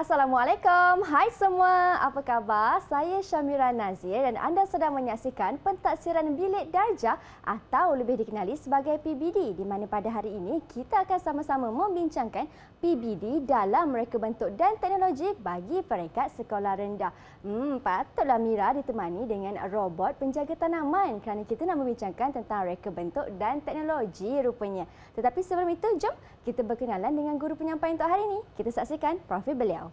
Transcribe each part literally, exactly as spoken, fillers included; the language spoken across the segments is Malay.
Assalamualaikum. Hai semua. Apa khabar? Saya Syamira Nazir dan anda sedang menyaksikan Pentaksiran Bilik Darjah atau lebih dikenali sebagai P B D, di mana pada hari ini kita akan sama-sama membincangkan P B D dalam reka bentuk dan teknologi bagi peringkat sekolah rendah. Hmm, patutlah Mira ditemani dengan robot penjaga tanaman kerana kita nak membincangkan tentang reka bentuk dan teknologi rupanya. Tetapi sebelum itu, jom kita berkenalan dengan guru penyampai untuk hari ini. Kita saksikan profil beliau.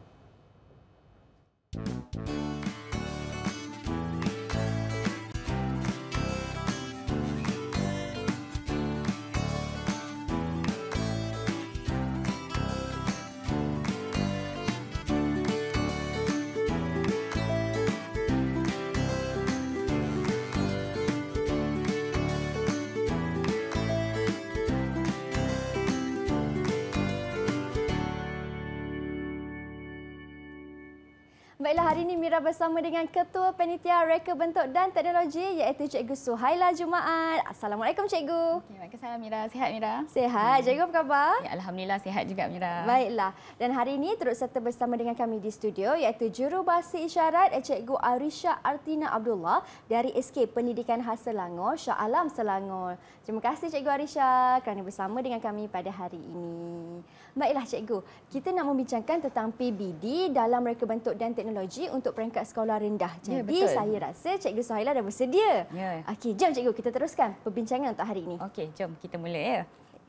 Baiklah, hari ini Mira bersama dengan Ketua Panitia Reka Bentuk dan Teknologi iaitu Cikgu Suhaila Jumaat. Assalamualaikum Cikgu. Okay, Waalaikumsalam Mira. Sihat Mira? Sihat. Cikgu apa khabar? Ya, Alhamdulillah sihat juga Mira. Baiklah. Dan hari ini turut serta bersama dengan kami di studio iaitu Jurubahasa Isyarat Cikgu Arisha Artina Abdullah dari S K Pendidikan Khas Selangor, Shah Alam Selangor. Terima kasih Cikgu Arisha kerana bersama dengan kami pada hari ini. Baiklah Cikgu, kita nak membincangkan tentang P B D dalam reka bentuk dan teknologi untuk peringkat sekolah rendah. Jadi ya, saya rasa Cikgu Suhaila dah bersedia. Ya. Okey, jom Cikgu kita teruskan perbincangan untuk hari ini. Okey, jom kita mula ya.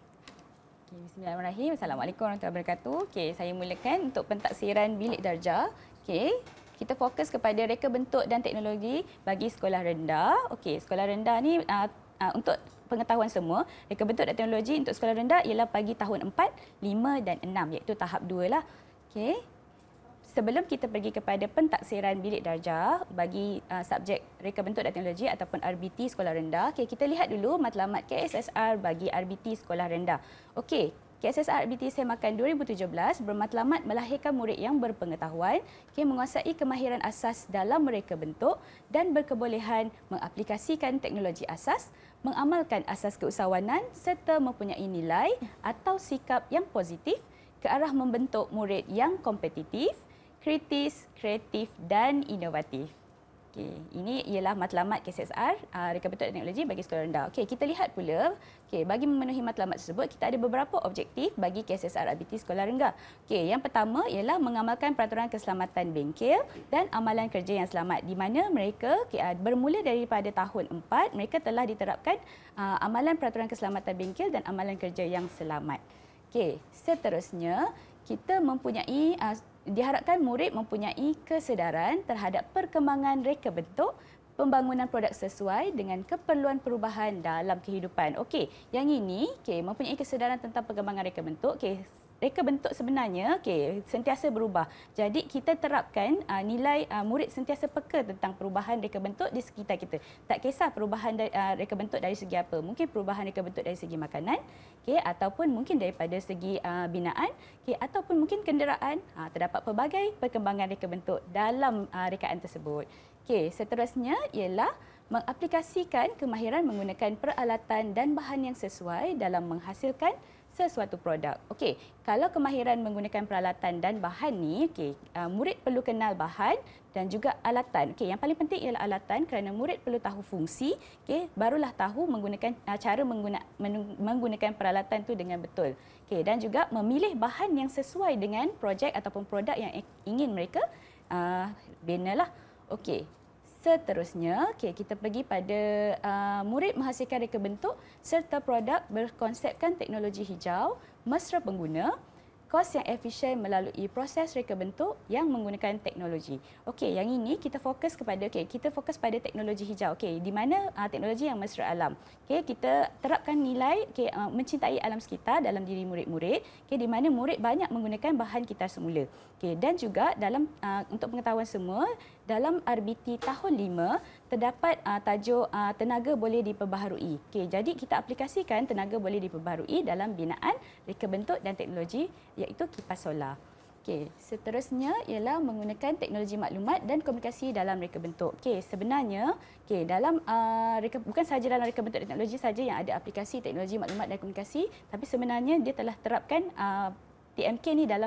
Okay, Bismillahirrahmanirrahim. Assalamualaikum warahmatullahi wabarakatuh. Okey, saya mulakan untuk pentaksiran bilik darjah. Okey, kita fokus kepada reka bentuk dan teknologi bagi sekolah rendah. Okey, sekolah rendah ni uh, uh, untuk pengetahuan semua, reka bentuk dan teknologi untuk sekolah rendah ialah bagi tahun empat, lima dan enam iaitu tahap dua lah. Okey. Sebelum kita pergi kepada pentaksiran bilik darjah bagi uh, subjek reka bentuk dan teknologi ataupun R B T sekolah rendah, okay, kita lihat dulu matlamat K S S R bagi R B T sekolah rendah. Okey, K S S R R B T Semakan dua ribu tujuh belas bermatlamat melahirkan murid yang berpengetahuan, okay, menguasai kemahiran asas dalam mereka bentuk dan berkebolehan mengaplikasikan teknologi asas, mengamalkan asas keusahawanan serta mempunyai nilai atau sikap yang positif ke arah membentuk murid yang kompetitif, kritis, kreatif dan inovatif. Okey, ini ialah matlamat K S S R uh, reka bentuk dan teknologi bagi sekolah rendah. Okey, kita lihat pula, okey, bagi memenuhi matlamat tersebut kita ada beberapa objektif bagi K S S R R B T sekolah rendah. Okey, yang pertama ialah mengamalkan peraturan keselamatan bengkel dan amalan kerja yang selamat, di mana mereka okay, uh, bermula daripada tahun empat mereka telah diterapkan uh, amalan peraturan keselamatan bengkel dan amalan kerja yang selamat. Okey, seterusnya kita mempunyai uh, diharapkan murid mempunyai kesedaran terhadap perkembangan reka bentuk, pembangunan produk sesuai dengan keperluan perubahan dalam kehidupan. Okey, yang ini okey mempunyai kesedaran tentang perkembangan reka bentuk. Okey, reka bentuk sebenarnya okey sentiasa berubah. Jadi kita terapkan uh, nilai uh, murid sentiasa peka tentang perubahan reka bentuk di sekitar kita. Tak kisah perubahan dari, uh, reka bentuk dari segi apa. Mungkin perubahan reka bentuk dari segi makanan, okey, ataupun mungkin daripada segi uh, binaan, okey, ataupun mungkin kenderaan. Uh, terdapat pelbagai perkembangan reka bentuk dalam uh, rekaan tersebut. Okey, seterusnya ialah mengaplikasikan kemahiran menggunakan peralatan dan bahan yang sesuai dalam menghasilkan sesuatu produk. Okey, kalau kemahiran menggunakan peralatan dan bahan ni, okey, uh, murid perlu kenal bahan dan juga alatan. Okey, yang paling penting ialah alatan kerana murid perlu tahu fungsi, okey, barulah tahu menggunakan uh, cara mengguna, men, menggunakan peralatan tu dengan betul. Okey, dan juga memilih bahan yang sesuai dengan projek ataupun produk yang ingin mereka uh, bina lah. Okey. Seterusnya, okay, kita pergi pada uh, murid menghasilkan reka bentuk serta produk berkonsepkan teknologi hijau, mesra pengguna, kos yang efisien melalui proses reka bentuk yang menggunakan teknologi. Okey, yang ini kita fokus kepada okey, kita fokus pada teknologi hijau. Okey, di mana uh, teknologi yang mesra alam. Okey, kita terapkan nilai okey uh, mencintai alam sekitar dalam diri murid-murid, okey, di mana murid banyak menggunakan bahan kitar semula. Okey, dan juga dalam uh, untuk pengetahuan semua, dalam R B T tahun lima terdapat uh, tajuk uh, tenaga boleh diperbaharui. Okey, jadi kita aplikasikan tenaga boleh diperbaharui dalam binaan reka bentuk dan teknologi iaitu kipas solar. Okey, seterusnya ialah menggunakan teknologi maklumat dan komunikasi dalam reka bentuk. Okey, sebenarnya okey dalam uh, reka, bukan sahaja dalam reka bentuk teknologi saja yang ada aplikasi teknologi maklumat dan komunikasi, tapi sebenarnya dia telah terapkan uh, T M K ni dalam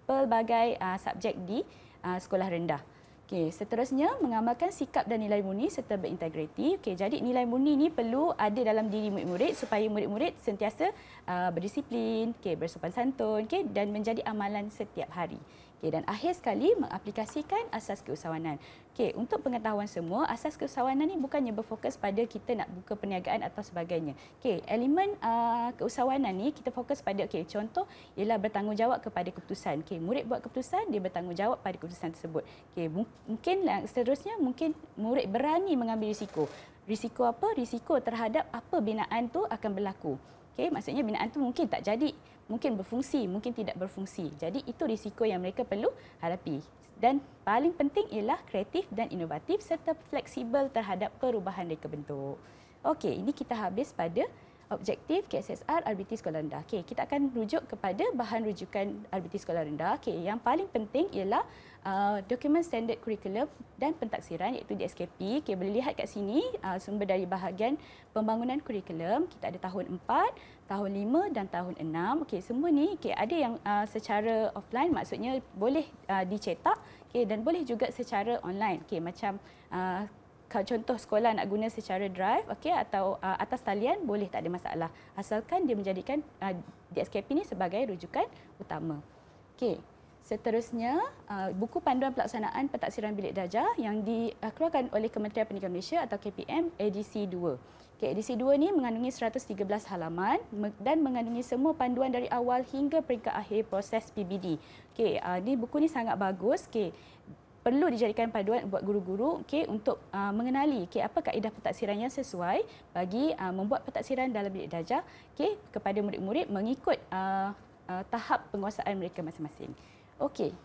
pelbagai uh, subjek di uh, sekolah rendah. Okey, seterusnya mengamalkan sikap dan nilai murni serta berintegriti. Okey, jadi nilai murni ni perlu ada dalam diri murid-murid supaya murid-murid sentiasa uh, berdisiplin, okey, bersopan santun, okey, dan menjadi amalan setiap hari. Okey, dan akhir sekali mengaplikasikan asas keusahawanan. Okey, untuk pengetahuan semua, asas keusahawanan ni bukannya berfokus pada kita nak buka perniagaan atau sebagainya. Okey, elemen uh, keusahawanan ni kita fokus pada, okey, contoh ialah bertanggungjawab kepada keputusan. Okey, murid buat keputusan, dia bertanggungjawab pada keputusan tersebut. Okey, mungkin seterusnya mungkin murid berani mengambil risiko. Risiko apa? Risiko terhadap apa binaan tu akan berlaku. Okey, maksudnya binaan tu mungkin tak jadi, mungkin berfungsi, mungkin tidak berfungsi. Jadi itu risiko yang mereka perlu hadapi. Dan paling penting ialah kreatif dan inovatif serta fleksibel terhadap perubahan reka bentuk. Okey, ini kita habis pada objektif K S S R R B T Sekolah Rendah. Okey, kita akan rujuk kepada bahan rujukan R B T Sekolah Rendah. Okey, yang paling penting ialah uh, dokumen standard kurikulum dan pentaksiran iaitu D S K P. Okey, boleh lihat kat sini uh, sumber dari bahagian pembangunan kurikulum. Kita ada tahun empat, tahun lima dan tahun enam. Okey, semua ni okey, ada yang uh, secara offline, maksudnya boleh uh, dicetak, okey, dan boleh juga secara online. Okey, macam uh, kalau contoh sekolah nak guna secara drive, okey, atau uh, atas talian, boleh, tak ada masalah. Asalkan dia menjadikan uh, D S K P ni sebagai rujukan utama. Okey. Seterusnya, uh, buku panduan pelaksanaan pentaksiran bilik darjah yang dikeluarkan oleh Kementerian Pendidikan Malaysia atau K P M edisi dua. Okay, edisi dua ni mengandungi seratus tiga belas halaman dan mengandungi semua panduan dari awal hingga peringkat akhir proses P B D. Okay, uh, ni buku ni sangat bagus. Okay, perlu dijadikan panduan buat guru-guru, okay, untuk uh, mengenali, okay, apa kaedah pentaksiran yang sesuai bagi uh, membuat pentaksiran dalam bilik darjah, okay, kepada murid-murid mengikut uh, uh, tahap penguasaan mereka masing-masing. Okey.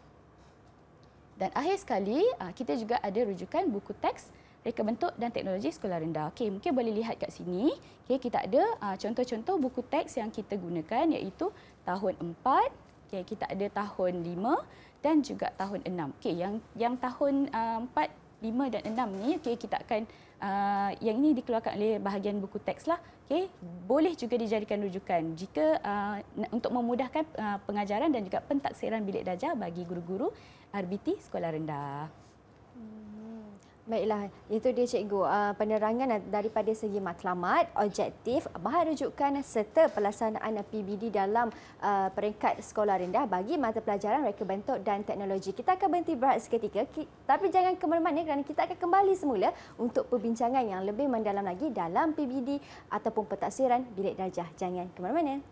Dan akhir sekali, kita juga ada rujukan buku teks reka bentuk dan teknologi sekolah rendah. Okey, mungkin boleh lihat kat sini. Okey, kita ada contoh-contoh buku teks yang kita gunakan iaitu tahun empat, okey, kita ada tahun lima dan juga tahun enam. Okey, yang yang tahun empat, lima dan enam ni, okey, kita akan uh, yang ini dikeluarkan oleh bahagian buku teks lah. Okay, boleh juga dijadikan rujukan jika uh, untuk memudahkan uh, pengajaran dan juga pentaksiran bilik darjah bagi guru-guru R B T Sekolah Rendah. Hmm. Baiklah, itu dia cikgu, uh, penerangan daripada segi matlamat, objektif, bahan rujukan serta pelaksanaan P B D dalam uh, peringkat sekolah rendah bagi mata pelajaran reka bentuk dan teknologi. Kita akan berhenti berehat seketika, tapi jangan ke mana-mana kerana kita akan kembali semula untuk perbincangan yang lebih mendalam lagi dalam P B D ataupun pentaksiran bilik darjah. Jangan ke mana-mana.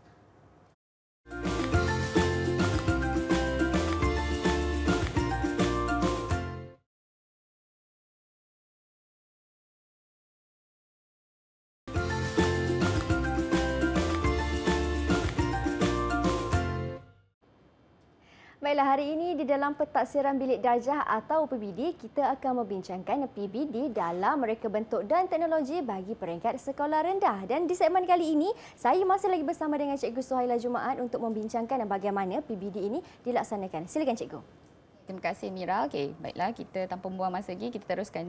Baiklah, hari ini di dalam pentaksiran bilik darjah atau P B D, kita akan membincangkan P B D dalam reka bentuk dan teknologi bagi peringkat sekolah rendah. Dan di segmen kali ini, saya masih lagi bersama dengan Cikgu Suhaila Jumaat untuk membincangkan bagaimana P B D ini dilaksanakan. Silakan Cikgu. Terima kasih Mira. Okey, baiklah, kita tanpa buang masa lagi, kita teruskan.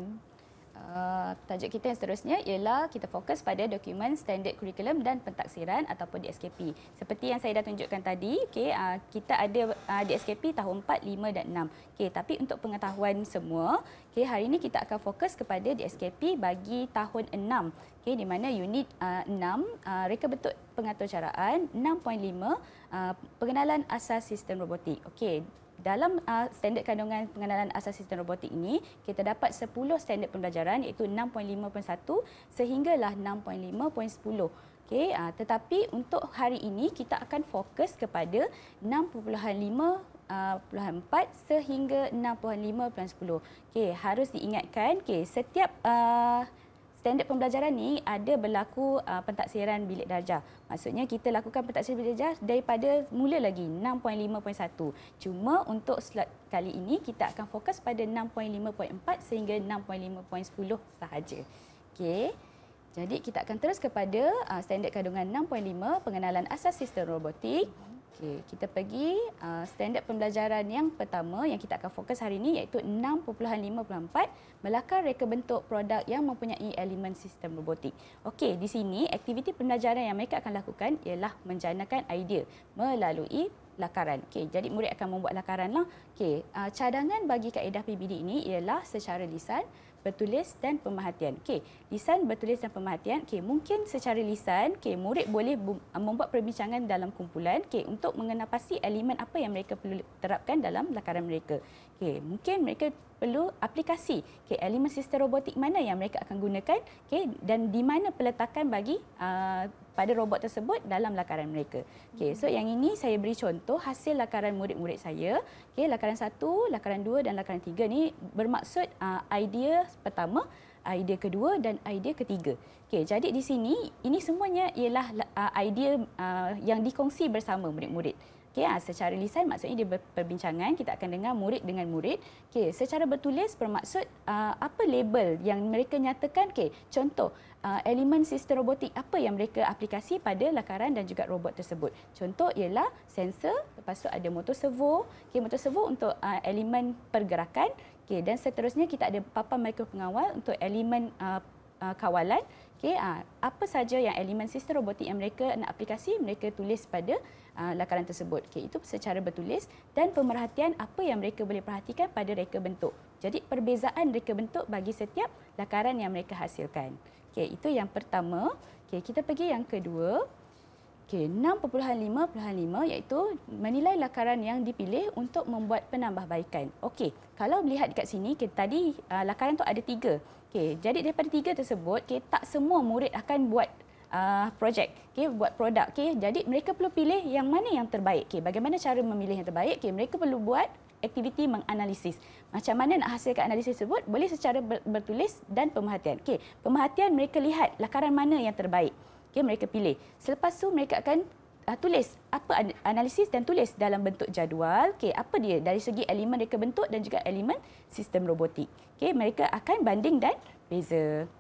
Uh, tajuk kita yang seterusnya ialah kita fokus pada dokumen standard kurikulum dan pentaksiran ataupun D S K P. Seperti yang saya dah tunjukkan tadi, okay, uh, kita ada uh, D S K P tahun empat, lima dan enam. Okay, tapi untuk pengetahuan semua, okay, hari ini kita akan fokus kepada D S K P bagi tahun enam. Okay, di mana unit uh, enam, uh, reka bentuk pengatur caraan, enam titik lima, uh, pengenalan asas sistem robotik. Okay. Dalam uh, standard kandungan pengenalan asas sistem robotik ini, kita dapat sepuluh standard pembelajaran iaitu enam titik lima titik satu sehinggalah enam titik lima titik sepuluh. Okay, uh, tetapi untuk hari ini kita akan fokus kepada enam titik lima titik empat sehingga enam titik lima titik sepuluh. Okay, harus diingatkan, okay, setiap uh, standard pembelajaran ni ada berlaku uh, pentaksiran bilik darjah. Maksudnya kita lakukan pentaksiran bilik darjah daripada mula lagi enam titik lima titik satu. Cuma untuk slot kali ini kita akan fokus pada enam titik lima titik empat sehingga enam titik lima titik sepuluh sahaja. Okey. Jadi kita akan terus kepada uh, standard kandungan enam titik lima pengenalan asas sistem robotik. Okey, kita pergi uh, standard pembelajaran yang pertama yang kita akan fokus hari ini iaitu enam titik lima titik empat melakar reka bentuk produk yang mempunyai elemen sistem robotik. Okey, di sini aktiviti pembelajaran yang mereka akan lakukan ialah menjanakan idea melalui lakaran. Okey, jadi murid akan membuat lakaran lah. Okey, uh, cadangan bagi kaedah P B D ini ialah secara lisan, bertulis dan pemerhatian. Okey, lisan, bertulis dan pemerhatian. Okey, mungkin secara lisan, okey, murid boleh membuat perbincangan dalam kumpulan, okey, untuk mengenal pasti elemen apa yang mereka perlu terapkan dalam lakaran mereka. Okey, mungkin mereka perlu aplikasi, okey, elemen sistem robotik mana yang mereka akan gunakan, okey, dan di mana peletakan bagi uh, pada robot tersebut dalam lakaran mereka. Okey, so yang ini saya beri contoh hasil lakaran murid-murid saya. Okey, lakaran satu, lakaran dua dan lakaran tiga ni bermaksud uh, idea pertama, idea kedua dan idea ketiga. Okey, jadi di sini ini semuanya ialah uh, idea uh, yang dikongsi bersama murid-murid. Okey, secara lisan maksudnya dia perbincangan, kita akan dengar murid dengan murid. Okey, secara bertulis bermaksud uh, apa label yang mereka nyatakan. Okey, contoh uh, elemen sistem robotik apa yang mereka aplikasi pada lakaran dan juga robot tersebut. Contoh ialah sensor, lepas tu ada motor servo. Okey, motor servo untuk uh, elemen pergerakan. Okey, dan seterusnya kita ada papan mikro pengawal untuk elemen uh, uh, kawalan. Okey, uh, apa saja yang elemen sistem robotik yang mereka nak aplikasi, mereka tulis pada uh, lakaran tersebut. Okey, itu secara bertulis, dan pemerhatian apa yang mereka boleh perhatikan pada reka bentuk. Jadi perbezaan reka bentuk bagi setiap lakaran yang mereka hasilkan. Okey, itu yang pertama. Okey, kita pergi yang kedua. Okey, enam titik lima titik lima iaitu menilai lakaran yang dipilih untuk membuat penambahbaikan. Okey, kalau melihat dekat sini, okay, tadi uh, lakaran tu ada tiga. Okey, jadi daripada tiga tersebut, okay, tak semua murid akan buat uh, projek, okay, buat produk. Okay. Jadi mereka perlu pilih yang mana yang terbaik. Okay. Bagaimana cara memilih yang terbaik? Okay, mereka perlu buat aktiviti menganalisis. Macam mana nak hasilkan analisis tersebut? Boleh secara bertulis dan pemerhatian. Okay. Pemerhatian, mereka lihat lakaran mana yang terbaik. Okay, mereka pilih. Selepas tu mereka akan uh, tulis apa analisis dan tulis dalam bentuk jadual. Okay, apa dia dari segi elemen reka bentuk dan juga elemen sistem robotik. Okay, mereka akan banding dan beza.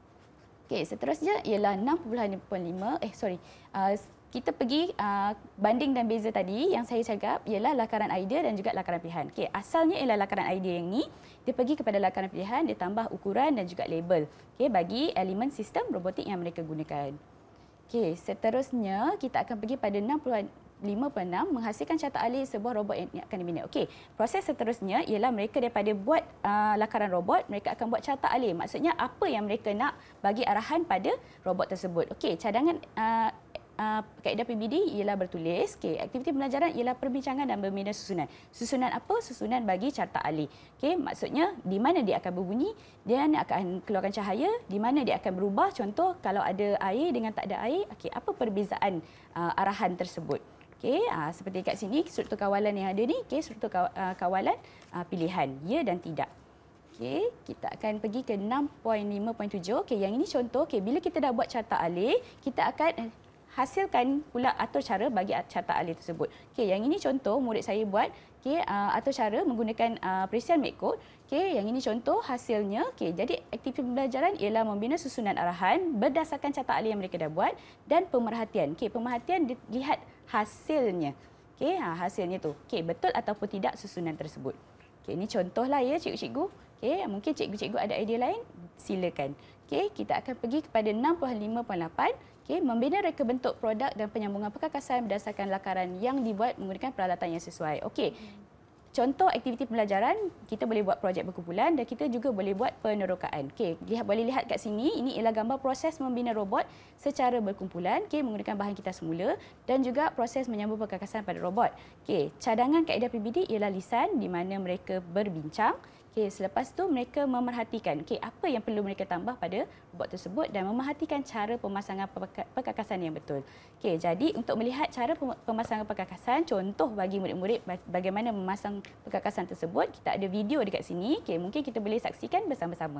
Okay, seterusnya ialah enam titik lima. Eh, sorry. Uh, kita pergi uh, banding dan beza tadi yang saya cakap ialah lakaran idea dan juga lakaran pilihan. Okay, asalnya ialah lakaran idea yang ni. Dia pergi kepada lakaran pilihan, dia tambah ukuran dan juga label. Okay, bagi elemen sistem robotik yang mereka gunakan. Okay, seterusnya kita akan pergi pada enam titik lima titik enam, menghasilkan carta alih sebuah robot yang akan dibina. Okey, proses seterusnya ialah mereka daripada buat uh, lakaran robot, mereka akan buat carta alih. Maksudnya apa yang mereka nak bagi arahan pada robot tersebut. Okey, cadangan uh, uh, kaedah P B D ialah bertulis. Okey, aktiviti pembelajaran ialah perbincangan dan membina susunan. Susunan apa? Susunan bagi carta alih. Okey, maksudnya di mana dia akan berbunyi, dia akan keluarkan cahaya, di mana dia akan berubah. Contoh kalau ada air dengan tak ada air, okey, apa perbezaan uh, arahan tersebut. Okey, uh, seperti kat sini struktur kawalan yang ada ni, okey, struktur kawalan uh, pilihan ya dan tidak. Okey, kita akan pergi ke enam titik lima titik tujuh. Okey, yang ini contoh. Okey, bila kita dah buat carta alih, kita akan hasilkan pula atur cara bagi carta alih tersebut. Okey, yang ini contoh murid saya buat. Okey, uh, atur cara menggunakan uh, perisian MacCode. Okey, yang ini contoh hasilnya. Okey, jadi aktiviti pembelajaran ialah membina susunan arahan berdasarkan carta alih yang mereka dah buat dan pemerhatian. Okey, pemerhatian dilihat hasilnya. Okey, ha, hasilnya tu. Okey, betul ataupun tidak susunan tersebut. Okey, ini contohlah ya cikgu-cikgu. Okey, mungkin cikgu-cikgu ada idea lain, silakan. Okey, kita akan pergi kepada enam titik lima titik lapan. Okey, membina reka bentuk produk dan penyambungan perkakasan berdasarkan lakaran yang dibuat menggunakan peralatan yang sesuai. Okey. Contoh aktiviti pembelajaran, kita boleh buat projek berkumpulan dan kita juga boleh buat penerokaan. Okey, lihat boleh lihat kat sini, ini ialah gambar proses membina robot secara berkumpulan, okey, menggunakan bahan kita semula dan juga proses menyambung perkakasan pada robot. Okey, cadangan kaedah P B D ialah lisan di mana mereka berbincang. Okey, selepas tu mereka memerhatikan okey apa yang perlu mereka tambah pada robot tersebut dan memerhatikan cara pemasangan perkakasan yang betul. Okey, jadi untuk melihat cara pemasangan perkakasan, contoh bagi murid-murid bagaimana memasang perkakasan tersebut, kita ada video dekat sini. Okey, mungkin kita boleh saksikan bersama-sama.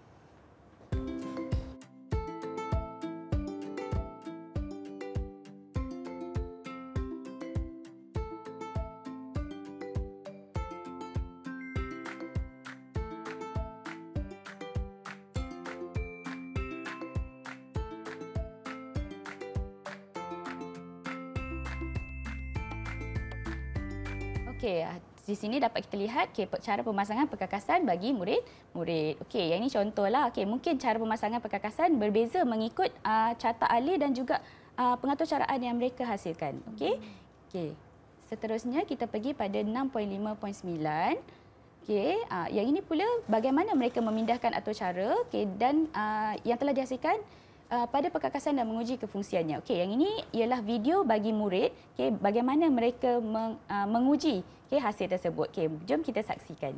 Okey, di sini dapat kita lihat okay, cara pemasangan perkakasan bagi murid-murid. Okey, yang ini contohlah. Okey, mungkin cara pemasangan perkakasan berbeza mengikut uh, carta alih dan juga uh, pengaturcaraan yang mereka hasilkan. Okey. Okey. seterusnya kita pergi pada enam perpuluhan lima perpuluhan sembilan. Okey, uh, yang ini pula bagaimana mereka memindahkan atau cara, okey, dan uh, yang telah dihasilkan uh, pada perkakasan dan menguji kefungsiannya. Okey, yang ini ialah video bagi murid, okey, bagaimana mereka meng, uh, menguji okey, hasil tersebut. Okey, jom kita saksikan.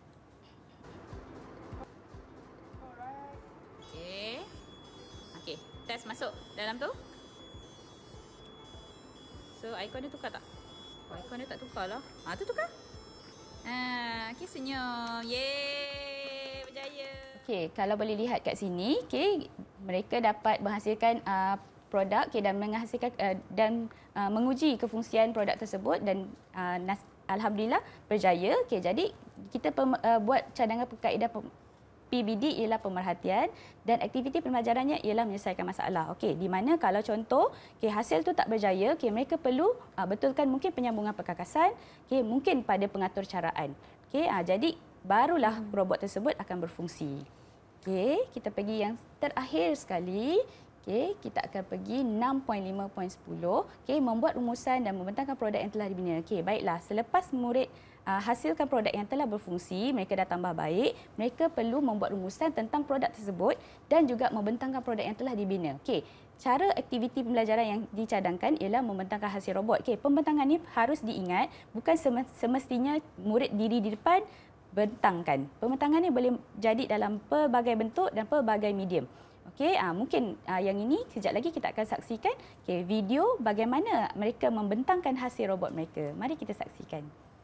Okey. Okey, test masuk dalam tu. So, ikon dia tukar tak? Oh, ikon dia tak tukar lah. Ha, tu tukar. Ha, okey, senyum. Yeay, berjaya. Okey, kalau boleh lihat kat sini, okey, mereka dapat menghasilkan uh, produk, okey, dan menghasilkan uh, dan uh, menguji kefungsian produk tersebut dan uh, nas, alhamdulillah berjaya. Okey, jadi kita pem, uh, buat cadangan kaedah P B D ialah pemerhatian dan aktiviti pembelajarannya ialah menyelesaikan masalah. Okey, di mana kalau contoh okey, hasil tu tak berjaya, okey, mereka perlu uh, betulkan mungkin penyambungan perkakasan, okey, mungkin pada pengatur caraan. Okey, uh, jadi barulah robot tersebut akan berfungsi. Okey, kita pergi yang terakhir sekali. Okey, kita akan pergi enam perpuluhan lima perpuluhan sepuluh. Okey, membuat rumusan dan membentangkan produk yang telah dibina. Okey, baiklah, selepas murid Uh, hasilkan produk yang telah berfungsi, mereka dah tambah baik, mereka perlu membuat rumusan tentang produk tersebut dan juga membentangkan produk yang telah dibina. Okey, cara aktiviti pembelajaran yang dicadangkan ialah membentangkan hasil robot. Okey, pembentangan ini harus diingat, bukan semestinya murid diri di depan bentangkan. Pembentangan ini boleh jadi dalam pelbagai bentuk dan pelbagai medium. Okey, uh, mungkin uh, yang ini kejap lagi kita akan saksikan okay, video bagaimana mereka membentangkan hasil robot mereka. Mari kita saksikan.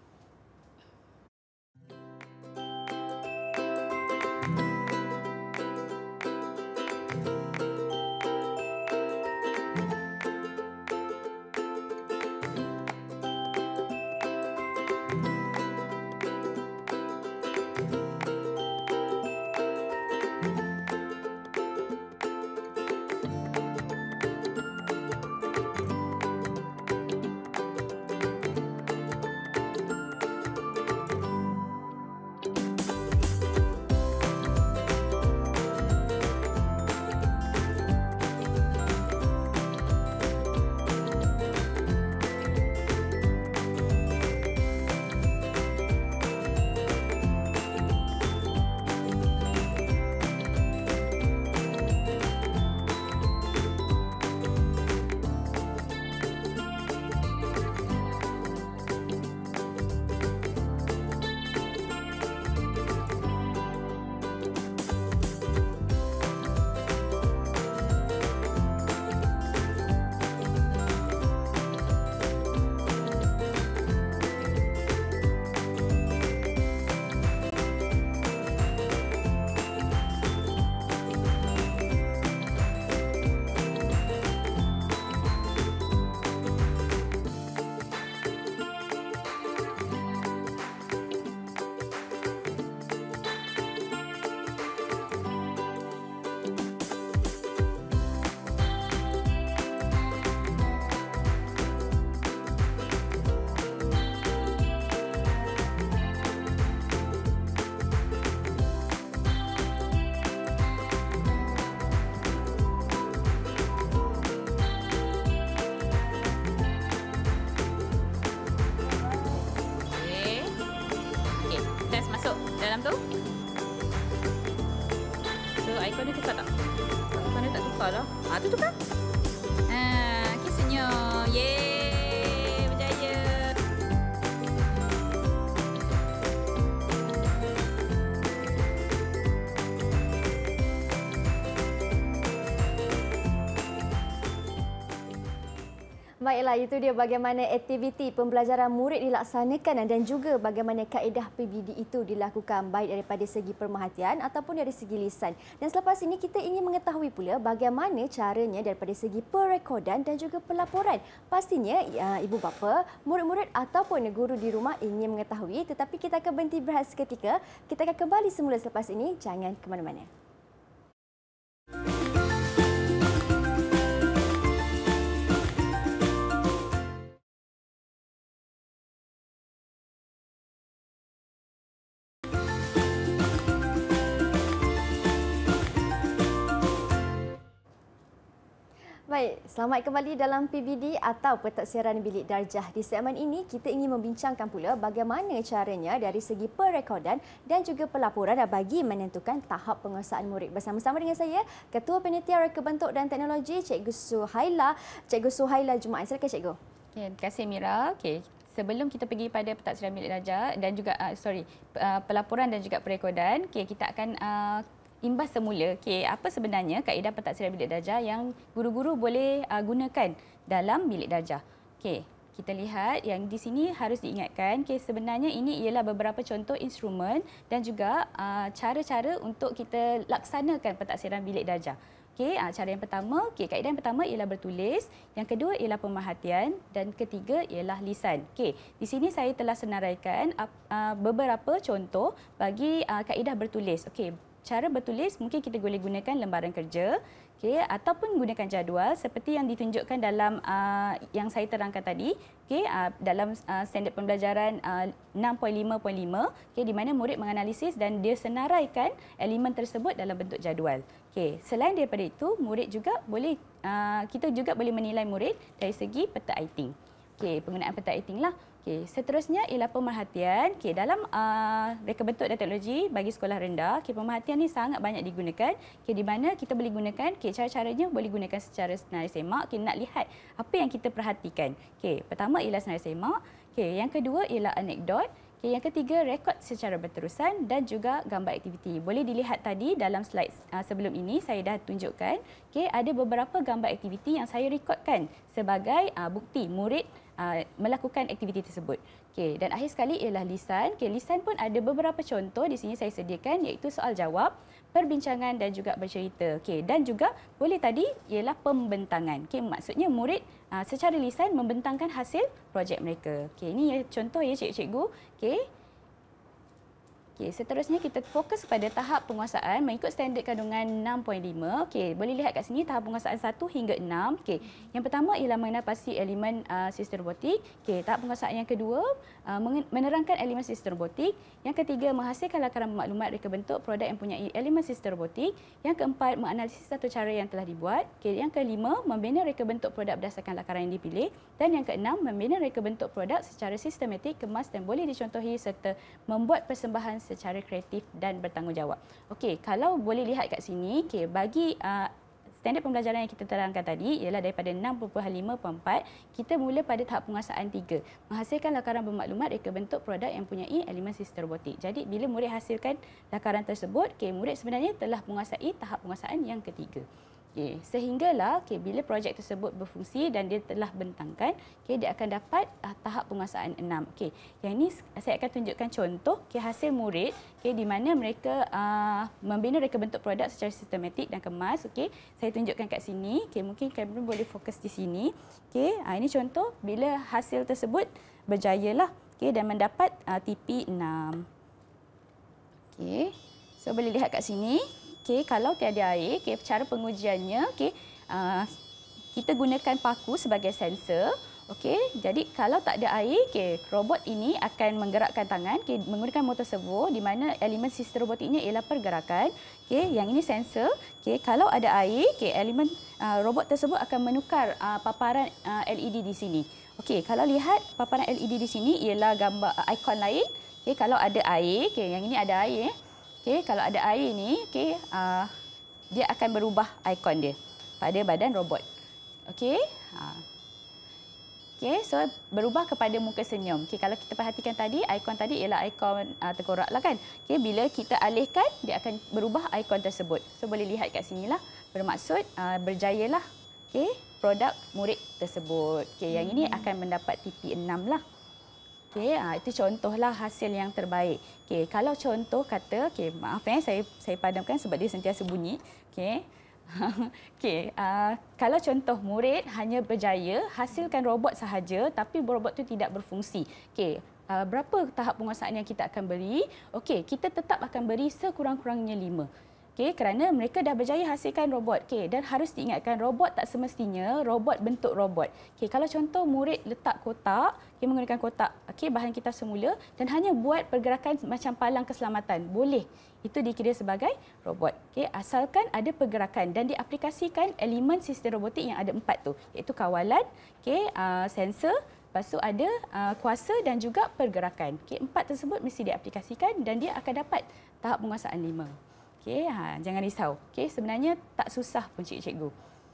Dalam tu. So, ikon dia tukar tak? Ikon dia tak tukar lah. Ha, tu tukar. Ha, okey, senyum. Yeay, berjaya. Baiklah, itu dia bagaimana aktiviti pembelajaran murid dilaksanakan dan juga bagaimana kaedah P B D itu dilakukan baik daripada segi pemerhatian ataupun dari segi lisan. Dan selepas ini kita ingin mengetahui pula bagaimana caranya daripada segi perekodan dan juga pelaporan. Pastinya ibu bapa, murid-murid ataupun guru di rumah ingin mengetahui, tetapi kita akan berhenti berehat seketika. Kita akan kembali semula selepas ini. Jangan ke mana-mana. Baik, selamat kembali dalam P B D atau Pentaksiran Bilik Darjah. Di segmen ini, kita ingin membincangkan pula bagaimana caranya dari segi perekodan dan juga pelaporan bagi menentukan tahap penguasaan murid. Bersama-sama dengan saya, Ketua Panitia Reka Bentuk dan Teknologi, Cikgu Suhaila. Cikgu Suhaila Jumaat. Silakan, Cikgu. Okay, terima kasih, Mira. Okay. Sebelum kita pergi pada Pentaksiran Bilik Darjah dan juga, uh, sorry, uh, pelaporan dan juga perekodan, okay, kita akan uh, imbas semula, okay, apa sebenarnya kaedah pentaksiran bilik darjah yang guru-guru boleh uh, gunakan dalam bilik darjah. Okay, kita lihat yang di sini harus diingatkan, okay, sebenarnya ini ialah beberapa contoh instrumen dan juga uh, cara-cara untuk kita laksanakan pentaksiran bilik darjah. Okay, uh, cara yang pertama, okay, kaedah yang pertama ialah bertulis, yang kedua ialah pemerhatian dan ketiga ialah lisan. Okay, di sini saya telah senaraikan uh, beberapa contoh bagi uh, kaedah bertulis. Okay, cara bertulis mungkin kita boleh gunakan lembaran kerja, okay, ataupun gunakan jadual seperti yang ditunjukkan dalam uh, yang saya terangkan tadi, okay, uh, dalam uh, standard pembelajaran uh, enam titik lima titik lima, okay, di mana murid menganalisis dan dia senaraikan elemen tersebut dalam bentuk jadual. Okay, selain daripada itu, murid juga boleh uh, kita juga boleh menilai murid dari segi peta iting. Okay, penggunaan peta iting lah. Okay, seterusnya ialah pemerhatian. Okay, dalam uh, reka bentuk dan teknologi bagi sekolah rendah, okay, pemerhatian ni sangat banyak digunakan. Okay, di mana kita boleh gunakan, okay, cara-caranya boleh gunakan secara senarai semak. Okay, nak lihat apa yang kita perhatikan. Okay, pertama ialah senarai semak. Okay, yang kedua ialah anekdot. Okay, yang ketiga, rekod secara berterusan dan juga gambar aktiviti. Boleh dilihat tadi dalam slide uh, sebelum ini, saya dah tunjukkan. Okay, ada beberapa gambar aktiviti yang saya rekodkan sebagai uh, bukti murid uh, melakukan aktiviti tersebut. Okay, dan akhir sekali ialah lisan. Okay, lisan pun ada beberapa contoh di sini saya sediakan, iaitu soal jawab, perbincangan dan juga bercerita. Okay, dan juga boleh tadi ialah pembentangan. Okay, maksudnya murid uh, secara lisan membentangkan hasil projek mereka. Okay, ini contoh ya cikgu-cikgu. Okay. Okay, seterusnya kita fokus pada tahap penguasaan mengikut standard kandungan enam titik lima. Okay, boleh lihat kat sini tahap penguasaan satu hingga enam. Okay, yang pertama ialah mengenal pasti elemen uh, sistem robotik. Okay, tahap penguasaan yang kedua uh, menerangkan elemen sistem robotik. Yang ketiga, menghasilkan lakaran maklumat reka bentuk produk yang mempunyai elemen sistem robotik. Yang keempat, menganalisis satu cara yang telah dibuat. Okay, yang kelima, membina reka bentuk produk berdasarkan lakaran yang dipilih. Dan yang keenam, membina reka bentuk produk secara sistematik, kemas dan boleh dicontohi serta membuat persembahan secara kreatif dan bertanggungjawab. Okey, kalau boleh lihat kat sini, okay, bagi uh, standard pembelajaran yang kita terangkan tadi ialah daripada enam titik lima titik empat, kita mula pada tahap penguasaan tiga, menghasilkan lakaran bermaklumat reka bentuk produk yang mempunyai elemen sistem robotik. Jadi bila murid hasilkan lakaran tersebut, okay, murid sebenarnya telah menguasai tahap penguasaan yang ketiga. Okay, sehinggalah okay, bila projek tersebut berfungsi dan dia telah bentangkan, okay, dia akan dapat uh, tahap penguasaan enam. Okay, yang ini saya akan tunjukkan contoh okay, hasil murid okay, di mana mereka uh, membina reka bentuk produk secara sistematik dan kemas. Okay, saya tunjukkan kat sini. Okay, mungkin kamera boleh fokus di sini. Okay, uh, ini contoh bila hasil tersebut berjayalah okay, dan mendapat uh, T P enam. Okay, so boleh lihat kat sini. Okay, kalau tiada air, okay, cara pengujiannya, okay, uh, kita gunakan paku sebagai sensor. Okay, jadi kalau tak ada air, okay, robot ini akan menggerakkan tangan okay, menggunakan motor servo di mana elemen sistem robotiknya ialah pergerakan. Okay, yang ini sensor. Okay, kalau ada air, okay, elemen uh, robot tersebut akan menukar uh, paparan uh, L E D di sini. Okay, kalau lihat paparan L E D di sini ialah gambar uh, ikon lain. Okay, kalau ada air, okay, yang ini ada air. Eh. Okay, kalau ada air ni, okay, uh, dia akan berubah ikon dia pada badan robot. Okay, uh. okay, so berubah kepada muka senyum. Okay, kalau kita perhatikan tadi, ikon tadi ialah ikon uh, tengkorak lah kan. Okay, bila kita alihkan, dia akan berubah ikon tersebut. So boleh lihat kat sini lah, bermaksud uh, berjayalah okay, produk murid tersebut. Okay, yang ini akan mendapat T P enam lah. Okay, ha, itu contohlah hasil yang terbaik. Okay, kalau contoh kata, okay, maaf eh, saya saya padamkan sebab dia sentiasa bunyi. Okay, okay, uh, kalau contoh murid hanya berjaya hasilkan robot sahaja, tapi robot itu tidak berfungsi. Okay, uh, berapa tahap penguasaan yang kita akan beri? Okay, kita tetap akan beri sekurang-kurangnya lima. Okay, kerana mereka dah berjaya hasilkan robot. Okay, dan harus diingatkan, robot tak semestinya robot bentuk robot. Okay, kalau contoh murid letak kotak, okay, menggunakan kotak, okay, bahan kita semula dan hanya buat pergerakan macam palang keselamatan, boleh. Itu dikira sebagai robot. Okay, asalkan ada pergerakan dan diaplikasikan elemen sistem robotik yang ada empat tu, iaitu kawalan, okay, uh, sensor, lepas tu ada uh, kuasa dan juga pergerakan. Okay, empat tersebut mesti diaplikasikan dan dia akan dapat tahap penguasaan lima. Okay, ha, jangan risau. Okay, sebenarnya tak susah pun cikgu-cikgu.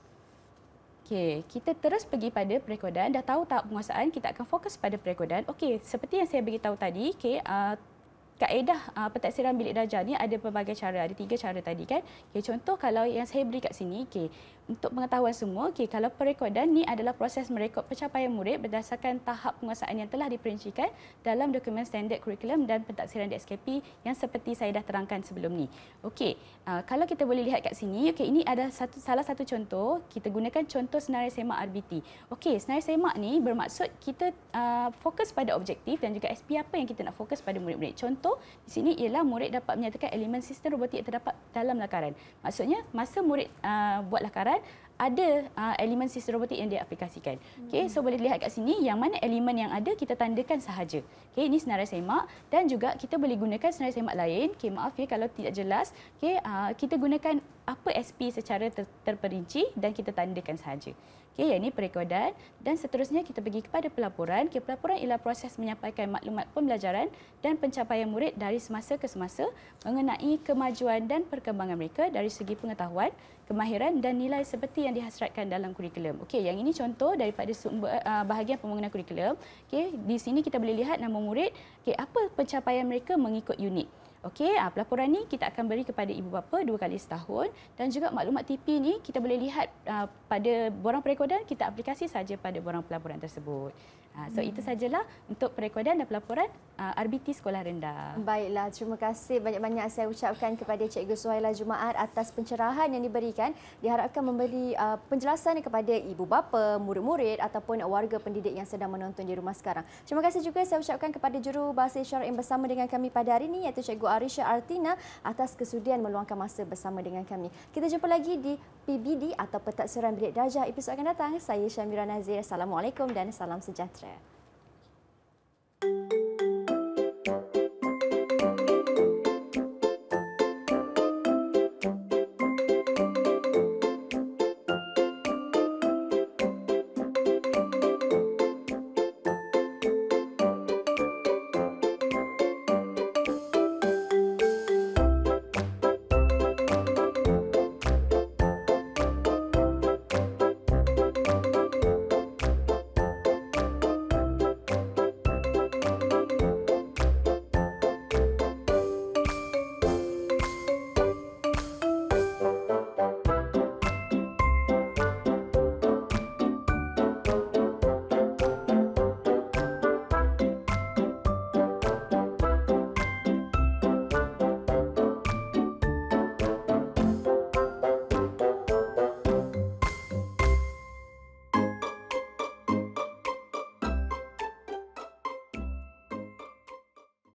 Okay, kita terus pergi pada perekodan. Dah tahu tahap penguasaan, kita akan fokus pada perekodan. Okay, seperti yang saya beritahu tadi, okay, uh, kaedah uh, pentaksiran bilik darjah ni ada pelbagai cara, ada tiga cara tadi kan. Okay, contoh kalau yang saya beri kat sini, okay, untuk pengetahuan semua, okay, kalau perekodan ni adalah proses merekod pencapaian murid berdasarkan tahap penguasaan yang telah diperincikan dalam dokumen standard kurikulum dan pentaksiran D S K P yang seperti saya dah terangkan sebelum ni. Okey, uh, kalau kita boleh lihat kat sini, okay, ini ada satu salah satu contoh, kita gunakan contoh senarai semak R B T. Okey, senarai semak ni bermaksud kita uh, fokus pada objektif dan juga S P apa yang kita nak fokus pada murid-murid. Contoh di sini ialah murid dapat menyatakan elemen sistem robotik yang terdapat dalam lakaran. Maksudnya masa murid uh, buat lakaran, ada uh, elemen sistem robotik yang dia aplikasikan. Okey, so boleh dilihat kat sini yang mana elemen yang ada kita tandakan sahaja. Okey, ini senarai semak dan juga kita boleh gunakan senarai semak lain. Okey, maaf ya kalau tidak jelas. Okey, uh, kita gunakan apa S P secara ter terperinci dan kita tandakan sahaja. Okey, yang ini perekodan dan seterusnya kita pergi kepada pelaporan. Okey, pelaporan ialah proses menyampaikan maklumat pembelajaran dan pencapaian murid dari semasa ke semasa mengenai kemajuan dan perkembangan mereka dari segi pengetahuan, kemahiran dan nilai seperti yang dihasratkan dalam kurikulum. Okey, yang ini contoh daripada sumber uh, bahagian pembangunan kurikulum. Okey, di sini kita boleh lihat nama murid, okey, apa pencapaian mereka mengikut unit. Okey, uh, pelaporan ni kita akan beri kepada ibu bapa dua kali setahun dan juga maklumat T P ni kita boleh lihat uh, pada borang perekodan, kita aplikasi saja pada borang pelaporan tersebut. Uh, so hmm. itu sajalah untuk perekodan dan pelaporan uh, R B T sekolah rendah. Baiklah, terima kasih banyak-banyak saya ucapkan kepada Cikgu Suhaila Jumaat atas pencerahan yang diberikan. Diharapkan memberi uh, penjelasan kepada ibu bapa, murid-murid ataupun warga pendidik yang sedang menonton di rumah sekarang. Terima kasih juga saya ucapkan kepada juru bahasa isyarat yang bersama dengan kami pada hari ini, iaitu Cikgu Arisha Artina, atas kesudian meluangkan masa bersama dengan kami. Kita jumpa lagi di P B D atau Pentaksiran Bilik Darjah episod akan datang. Saya Syamira Nazir. Assalamualaikum dan salam sejahtera.